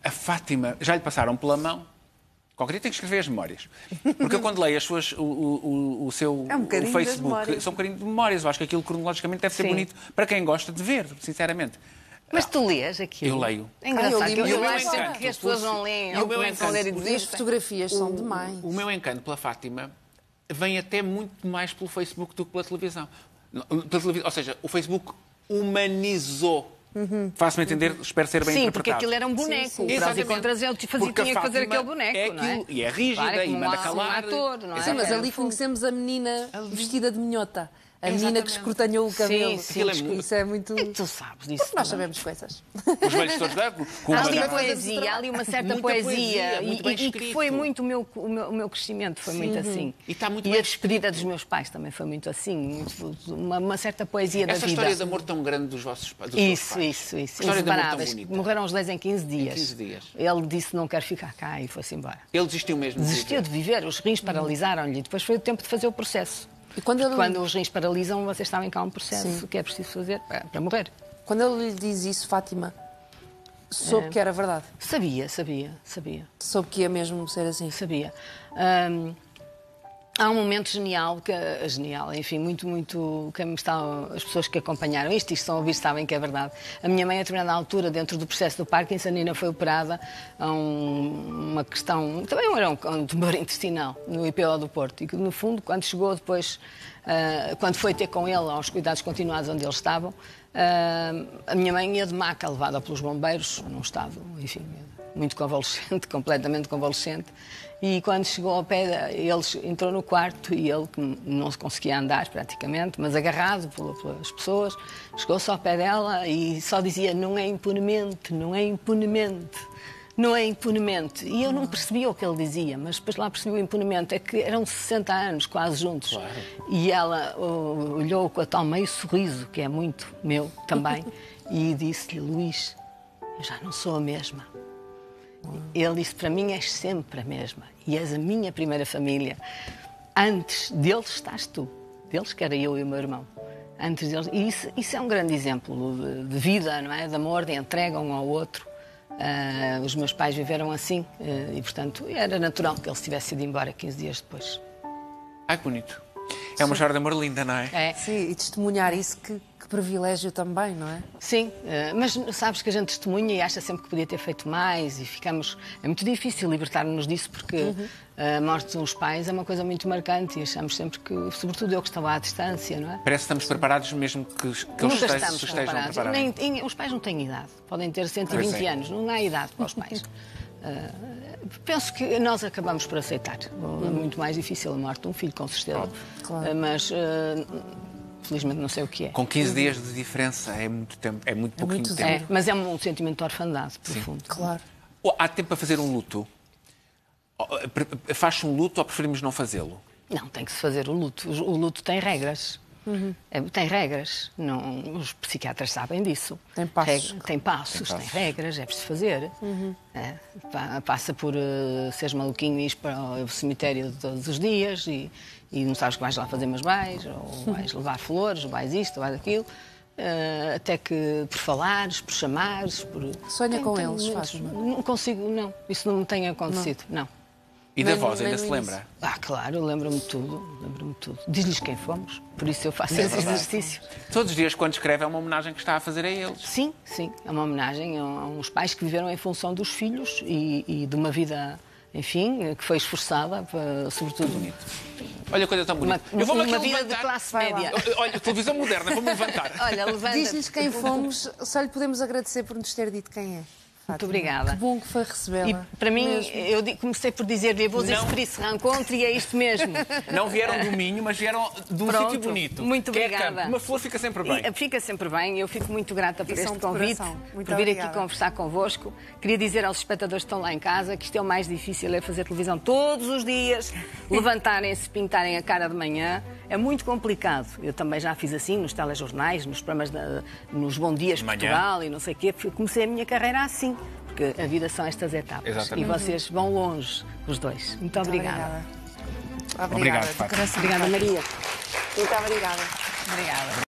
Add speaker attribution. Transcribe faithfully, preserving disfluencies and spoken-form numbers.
Speaker 1: A Fátima, já lhe passaram pela mão? Qualquer dia tem que escrever as memórias. Porque eu quando leio as suas, o, o, o seu
Speaker 2: é um
Speaker 1: o Facebook, são um bocadinho de memórias. Eu acho que aquilo cronologicamente deve ser Sim. bonito para quem gosta de ver, sinceramente.
Speaker 3: Mas tu lês aquilo?
Speaker 1: Eu leio.
Speaker 3: É engraçado.
Speaker 2: Ah, eu,
Speaker 3: eu, eu,
Speaker 2: eu
Speaker 3: acho sempre que as pessoas não leem.
Speaker 1: E o meu encanto,
Speaker 2: ler e as fotografias
Speaker 1: o,
Speaker 2: são demais.
Speaker 1: O meu encanto pela Fátima vem até muito mais pelo Facebook do que pela televisão. Pela televisão ou seja, o Facebook humanizou. Uhum. Faço-me entender, uhum. espero ser bem
Speaker 3: sim,
Speaker 1: interpretado.
Speaker 3: Porque aquilo era um boneco. Sim, sim. Prós e contras, ele fazia, tinha que fazer aquele boneco,
Speaker 1: é aquilo,
Speaker 3: não é?
Speaker 1: E é rígida,
Speaker 3: claro,
Speaker 1: e manda calar.
Speaker 3: Um ator, não é?
Speaker 2: Sim, mas
Speaker 3: é,
Speaker 2: ali conhecemos a menina vestida de minhota. A
Speaker 1: Exatamente.
Speaker 2: menina que escrutanhou o cabelo.
Speaker 3: Sim, sim.
Speaker 2: Isso é muito...
Speaker 3: É que tu sabes disso.
Speaker 2: Porque nós sabemos coisas.
Speaker 1: Os velhos todos lá, com
Speaker 3: há ali
Speaker 1: uma
Speaker 3: poesia, há ali uma certa
Speaker 1: muita
Speaker 3: poesia.
Speaker 1: poesia muito bem
Speaker 3: e, e que foi muito o meu, o meu, o meu crescimento, foi
Speaker 2: Sim.
Speaker 3: muito assim.
Speaker 1: E, está muito
Speaker 3: e
Speaker 1: bem
Speaker 3: a despedida dos meus pais também foi muito assim. Muito, uma, uma certa poesia
Speaker 1: Essa
Speaker 3: da vida.
Speaker 1: Essa história de amor tão grande dos vossos pais.
Speaker 3: Isso, isso, isso. Inseparáveis. Morreram os dois em quinze dias.
Speaker 1: Em quinze dias.
Speaker 3: Ele disse não quero ficar cá e foi-se embora.
Speaker 1: Ele desistiu mesmo de
Speaker 3: Desistiu de viver. Os rins paralisaram-lhe e depois foi o tempo de fazer o processo.
Speaker 2: E quando, ele...
Speaker 3: quando os rins paralisam, vocês sabem que há um processo Sim. que é preciso fazer para, para morrer.
Speaker 2: Quando ele lhe diz isso, Fátima, soube é. que era verdade?
Speaker 3: Sabia, sabia, sabia.
Speaker 2: Soube que ia mesmo ser assim?
Speaker 3: Sabia. Um, há um momento genial, que, genial, enfim, muito, muito... Que está, as pessoas que acompanharam isto e estão a ouvir sabem que é verdade. A minha mãe, a determinada altura, dentro do processo do Parkinson, ainda foi operada a um, uma questão... Também era um, um tumor intestinal, no I P O do Porto. E que, no fundo, quando chegou depois... Uh, quando foi ter com ele aos cuidados continuados onde eles estavam, uh, a minha mãe ia de maca, levada pelos bombeiros, num estado, enfim, muito convalescente, completamente convalescente, e quando chegou ao pé, eles entrou no quarto e ele, que não se conseguia andar praticamente, mas agarrado pelas pessoas, chegou-se ao pé dela e só dizia não é impunemente, não é impunemente. Não é impunemente. E eu não percebia o que ele dizia, mas depois lá percebi o impunemente. É que eram sessenta anos quase juntos. Claro. E ela uh, olhou com a tal meio sorriso, que é muito meu também, e disse-lhe, Luís, eu já não sou a mesma. Ele disse, para mim és sempre a mesma. E és a minha primeira família. Antes deles estás tu. Deles, que era eu e o meu irmão. Antes deles. E isso, isso é um grande exemplo de, de vida, não é? De amor, de entrega um ao outro. Uh, os meus pais viveram assim uh, e, portanto, era natural que eles tivessem ido embora quinze dias depois.
Speaker 1: Ai, que bonito. É uma história de amor linda, não é?
Speaker 3: É.
Speaker 2: Sim, e testemunhar isso, que, que privilégio também, não é?
Speaker 3: Sim, uh, mas sabes que a gente testemunha e acha sempre que podia ter feito mais e ficamos... É muito difícil libertar-nos disso porque uhum. a morte dos pais é uma coisa muito marcante e achamos sempre que, sobretudo eu que estava à distância, não é?
Speaker 1: Parece que estamos preparados mesmo que, que eles
Speaker 3: Nunca
Speaker 1: estejam,
Speaker 3: estamos
Speaker 1: estejam
Speaker 3: preparados.
Speaker 1: preparados.
Speaker 3: Nem, os pais não têm idade, podem ter cento e vinte anos, não há idade para os pais. Uh, penso que nós acabamos por aceitar. É muito mais difícil a morte de um filho, com certeza.
Speaker 2: Claro.
Speaker 3: Uh, mas, uh, felizmente, não sei o que é.
Speaker 1: Com quinze dias de diferença é muito tempo, é muito pouquinho
Speaker 2: muito
Speaker 1: tempo.
Speaker 3: É, mas é um sentimento de orfandade profundo.
Speaker 2: Claro.
Speaker 1: Há tempo para fazer um luto? Faz-se um luto ou preferimos não fazê-lo?
Speaker 3: Não, tem que se fazer o luto. O luto tem regras. Uhum. É, tem regras. Não, os psiquiatras sabem disso.
Speaker 2: Tem passos.
Speaker 3: Reg, tem passos, tem, passos. tem regras, é preciso fazer. Uhum. É, passa por uh, seres maluquinho e ir para o cemitério todos os dias e, e não sabes que vais lá fazer, mas vais, ou vais levar flores, ou vais isto, ou vais aquilo. Uh, até que por falares, por chamares, por...
Speaker 2: Sonha
Speaker 3: tem,
Speaker 2: com
Speaker 3: tem
Speaker 2: eles,
Speaker 3: muitos...
Speaker 2: faz.
Speaker 3: Não consigo, não. Isso não me tem acontecido, não. não.
Speaker 1: E da voz, ainda se lembra?
Speaker 3: Ah, claro, lembro-me de tudo, lembro-me de tudo. Diz-lhes quem fomos, por isso eu faço é esse verdade. exercício.
Speaker 1: Todos os dias, quando escreve, é uma homenagem que está a fazer a eles.
Speaker 3: Sim, sim, é uma homenagem a uns pais que viveram em função dos filhos e, e de uma vida, enfim, que foi esforçada, para, sobretudo...
Speaker 1: Bonito. Olha, coisa tão bonita.
Speaker 3: Uma,
Speaker 1: eu vou
Speaker 3: uma vida
Speaker 1: levantar.
Speaker 3: de classe média.
Speaker 1: Olha, televisão moderna, vou-me levantar.
Speaker 3: Olha, levanta.
Speaker 2: Diz-lhes quem fomos, só lhe podemos agradecer por nos ter dito quem é.
Speaker 3: Muito obrigada.
Speaker 2: Que bom que foi recebê-la.
Speaker 3: E para mim, mesmo. eu comecei por dizer, eu vou dizer se reencontro e é isto mesmo.
Speaker 1: Não vieram do Minho, mas vieram de um sítio bonito.
Speaker 3: Muito obrigada.
Speaker 1: É uma flor fica sempre bem.
Speaker 3: E, fica sempre bem. Eu fico muito grata por este convite, por vir
Speaker 2: obrigada.
Speaker 3: aqui conversar convosco. Queria dizer aos espectadores que estão lá em casa que isto é o mais difícil, é fazer televisão todos os dias, levantarem-se, pintarem a cara de manhã. É muito complicado. Eu também já fiz assim nos telejornais, nos programas, da, nos Bom Dias de Portugal e não sei o quê. Comecei a minha carreira assim. Porque a vida são estas etapas.
Speaker 1: Exatamente.
Speaker 3: E vocês vão longe, os dois. Muito, muito obrigada.
Speaker 2: Obrigada.
Speaker 1: Obrigado,
Speaker 2: obrigada,
Speaker 3: obrigada Maria.
Speaker 2: Muito obrigada.
Speaker 3: Obrigada.